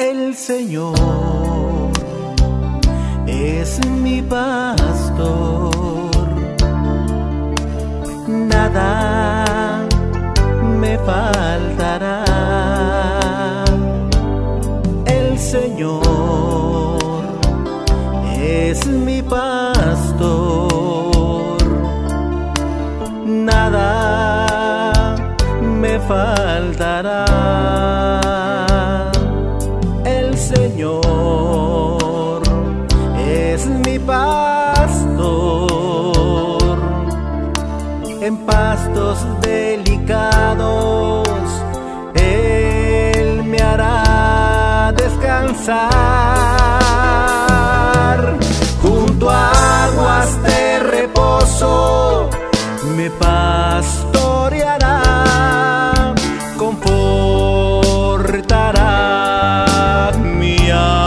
El Señor es mi pastor, nada me faltará. El Señor es mi pastor, nada me faltará. El Señor es mi pastor, en pastos delicados Él me hará descansar. Junto a aguas de reposo me pastoreará, confortará mi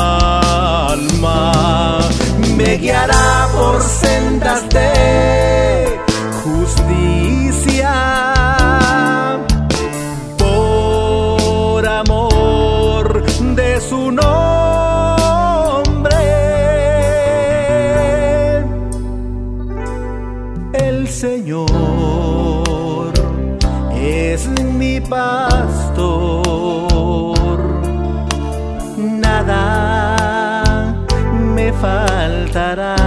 alma, me guiará por sendas de justicia, por amor de su nombre. El Señor es mi pastor, nada me faltará.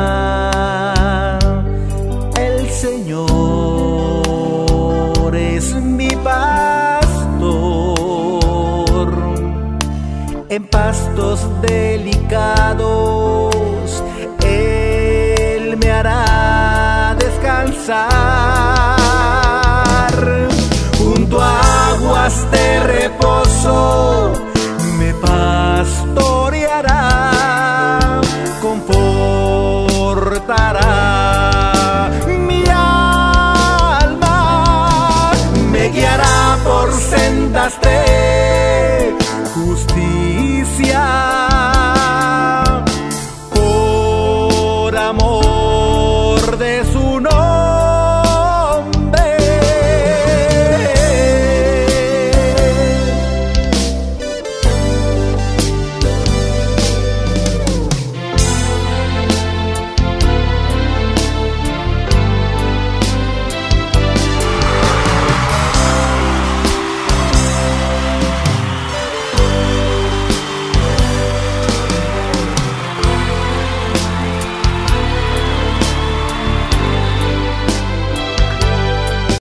El Señor es mi pastor, en pastos delicados Él me hará descansar. Junto a aguas de reposo